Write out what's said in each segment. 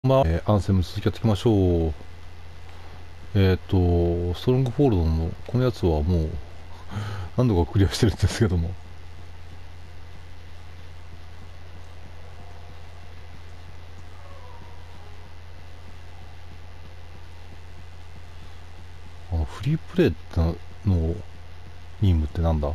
アンセム続きやっていきましょう。ストロングフォールドのこのやつはもう何度かクリアしてるんですけども、フリープレイの任務ってなんだ？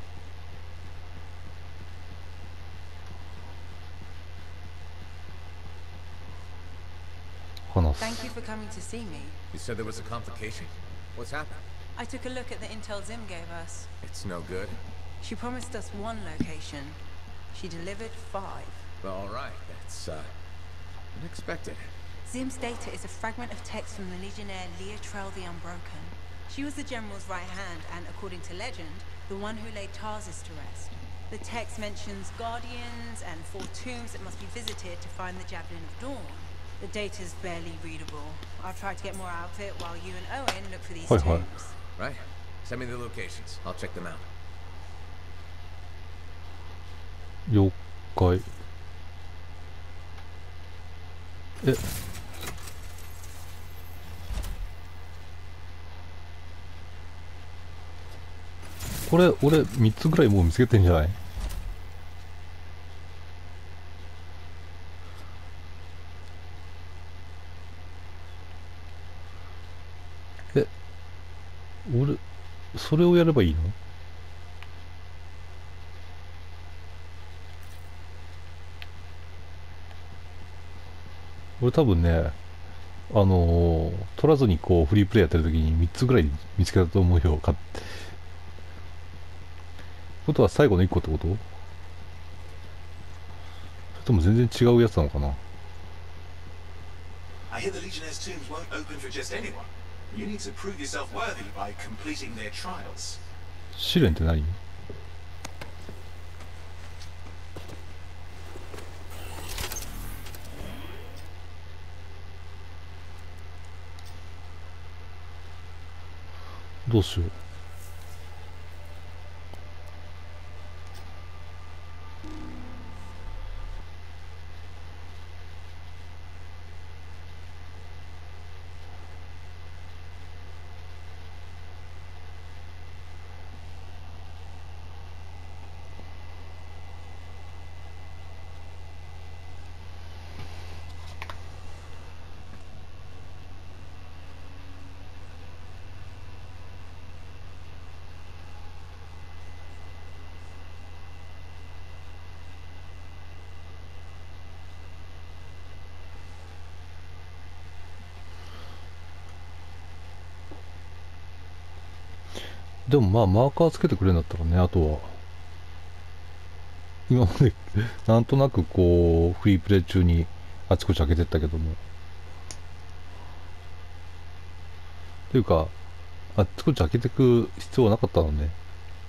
話 Thank す。 you for coming to see me. You said there was a complication. What's happened? I took a look at the intel Zim gave us. It's no good. She promised us one location. She delivered 5. All right, that's unexpected. Zim's data is a fragment of text from the Legionnaire Leotrel the Unbroken. She was the General's right hand and, according to legend, the one who laid Tarsus to rest. The text mentions guardians and 4 tombs that must be visited to find the Javelin of Dawn. The data's barely readable. I'll try to get more out of it while you and Owen look for these Hi, hi. tombs. Right? Send me the locations. I'll check them out. 了解。え、これ俺3つぐらいもう見つけてんじゃない？え、俺それをやればいいの？俺多分ね、取らずにこうフリープレイやってる時に3つぐらい見つけたと思うよ。ことは最後の1個ってこと？それとも全然違うやつなのかな？ I hear the Legionnaire's tombs won't open for just anyone. You need to prove yourself worthy by completing their trials. 試練って何？どうしよう。でもまあマーカーつけてくれるんだったらね、あとは今までなんとなくこうフリープレイ中にあちこち開けてったけども、というかあちこち開けてく必要はなかったのね。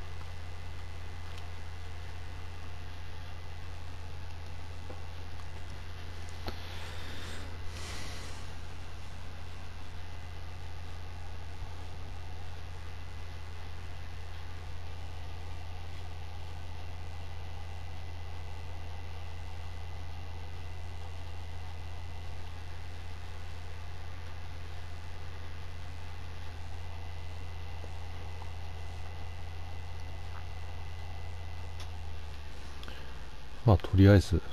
まあとりあえず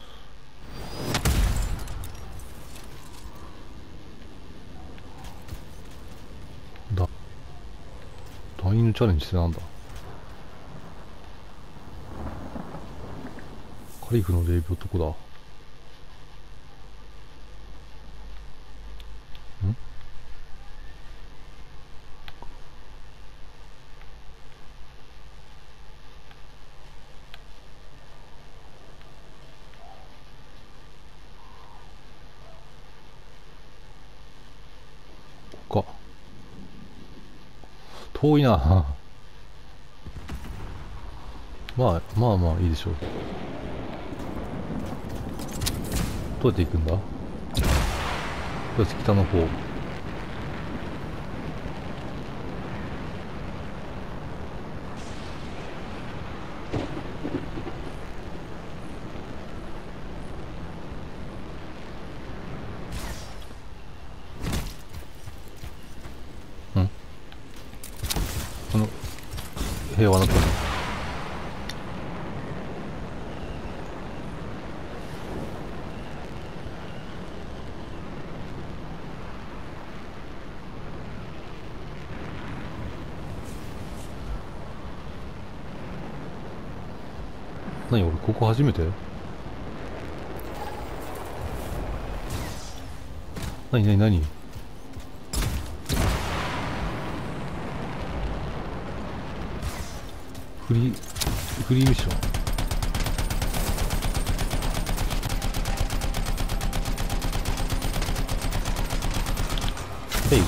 だダイインチャレンジってなんだ？カリフの霊廟どこだ？か遠いな。まあまあまあいいでしょう。どうやって行くんだ？とりあえず北の方。 平和な国。何俺ここ初めて？何フリーミッション。へい。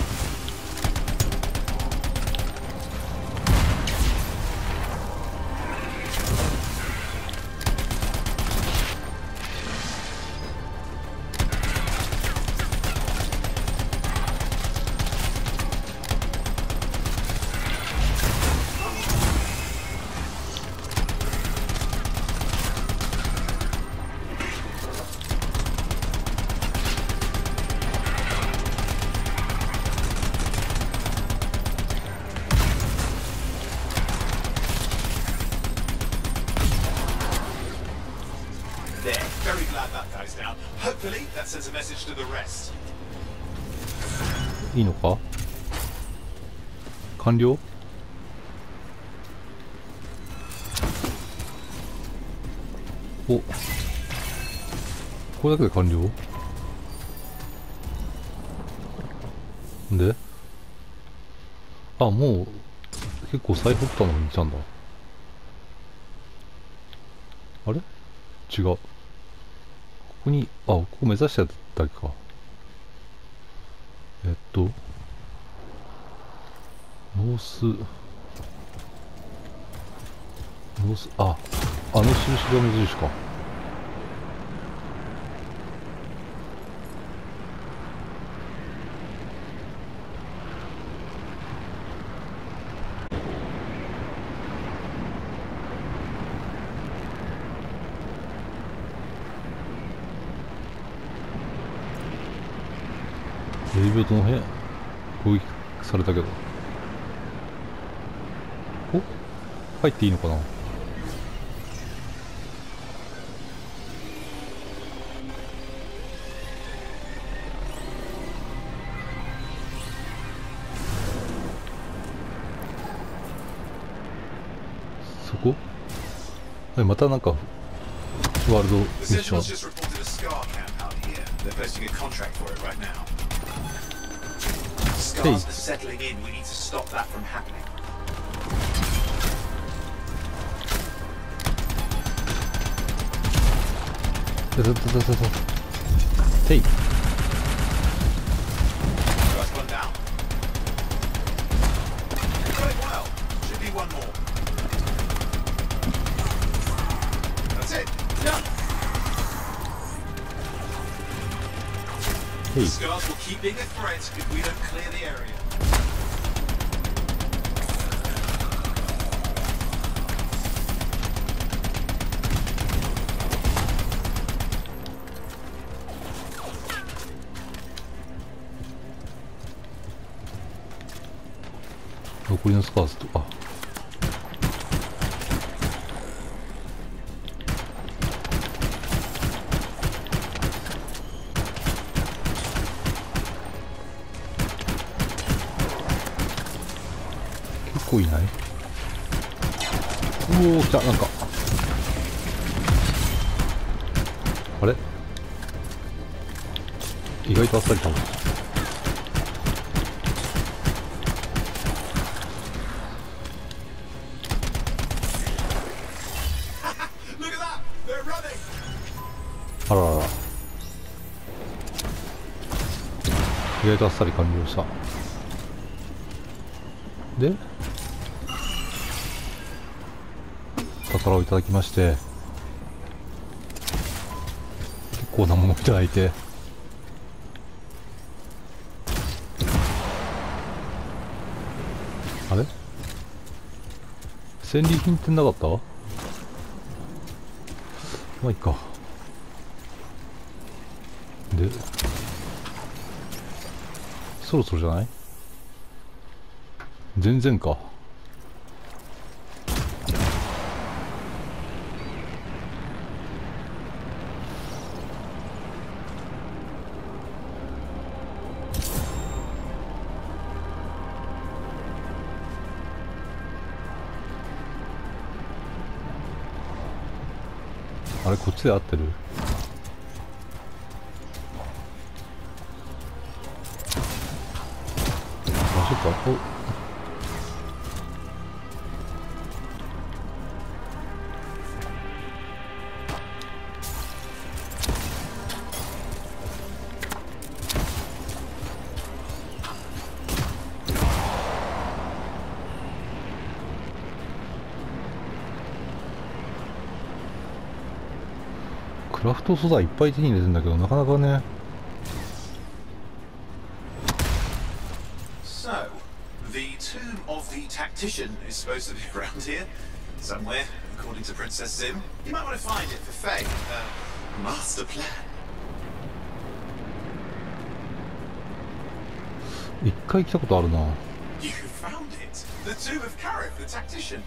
There. Very glad that guy's down. Hopefully, that sends a message to the rest. いいのか？完了？お、これだけで完了？で、あ、もう結構最北端の方に来たんだ。あれ？違う。ここに、あ、ここ目指してただけか。ノース、あの印が目印か。レイビオどの辺攻撃されたけど。お、入っていいのかな。そこ？はい、またなんかワールドミッ The ション。 Sentinels just reported a Scar camp out here. They're posting a contract for it right now. Scars are settling in. We need to stop that from happening. てい。 First one down. Going well. Should be one more. That's it. Done. てい。 Scars will keep being a threat if we don't clear the area. 残りのスカーズと、あ、結構いない？おお、来た。なんかあれ、意外とあっさりかも。 Look at that! They're running! あららら、意外とあっさり完了した。で、宝をいただきまして、結構なものをいただいて、あれ、戦利品ってなかった？まあいいか。で、そろそろじゃない？全然か。 あれこっちで合ってる？あ、そっか。クラフト素材いっぱい手に入れてんだけど、なかなかね。 So, the tomb of the tactician is supposed to be around here, somewhere, according to Princess Sim. You might want to find it for Faye. Master plan. 一回来たことあるな。 You found it! The tomb of Karif, the tactician.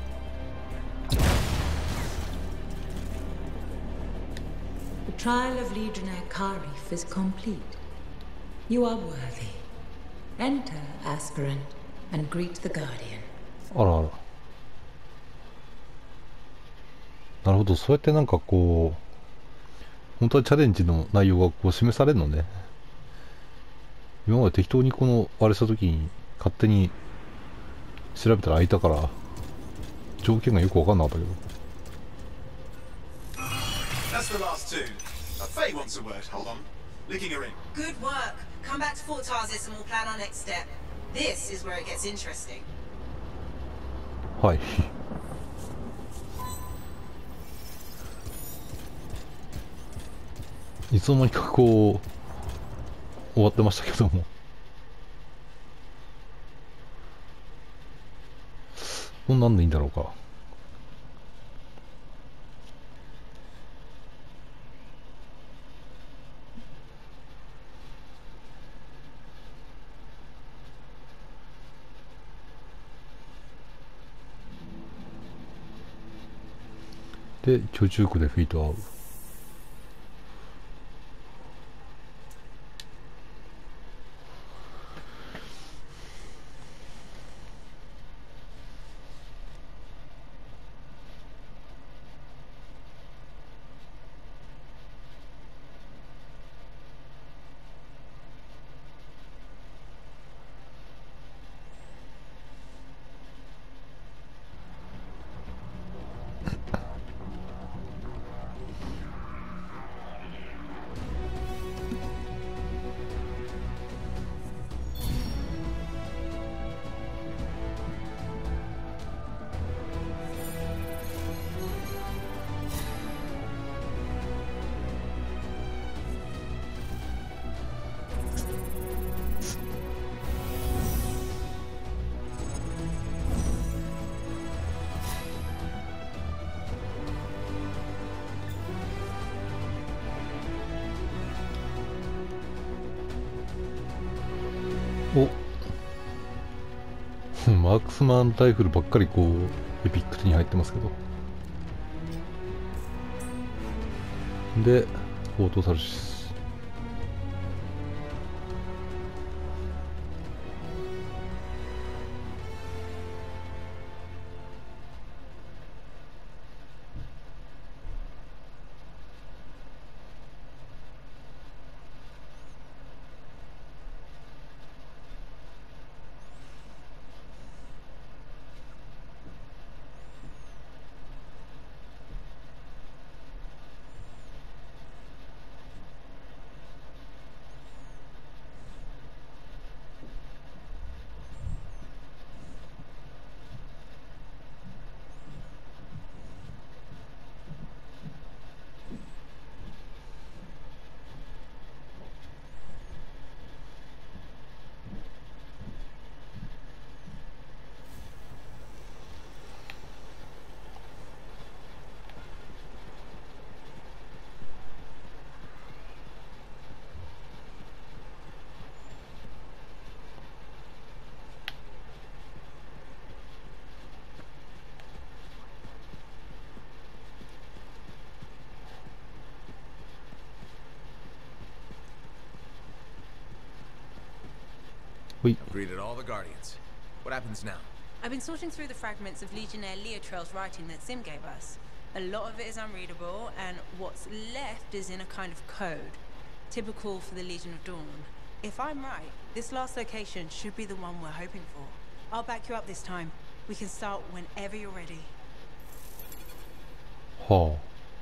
The trial of Legionnaire Karif is complete. You are worthy. Enter, aspirant, and greet the Guardian. あらあら。なるほど、そうやってなんかこう、本当はチャレンジの内容がこう示されるのね。今まで適当にこのあれした時に勝手に調べたら開いたから条件がよく分かんなかったけど。 That's the last two. Faye wants a word. Hold on. Linking her in. Good work. Come back to Fort Tarsis and we'll plan our next step. This is where it gets interesting. はい。いつの間にかこう終わってましたけども、こんなんでいいんだろうか。で、居住区でフィート合う。おマークスマンライフルばっかりこうエピックに入ってますけど。でフォートサルシス。 I've greeted all the Guardians. What happens now? I've been sorting through the fragments of Legionnaire Leotrel's writing that Sim gave us. A lot of it is unreadable, and what's left is in a kind of code, typical for the Legion of Dawn. If I'm right, this last location should be the one we're hoping for. I'll back you up this time. We can start whenever you're ready. は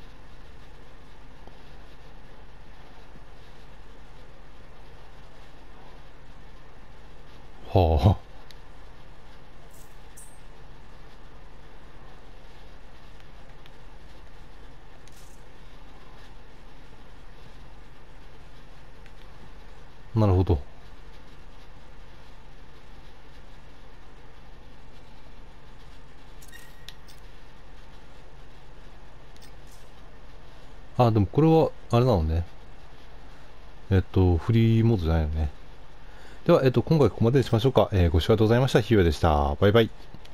あ。はあ。なるほど。あ、でもこれは、あれなのね。フリーモードじゃないよね。では、今回ここまでにしましょうか。ご視聴ありがとうございました。ひよやでした。バイバイ。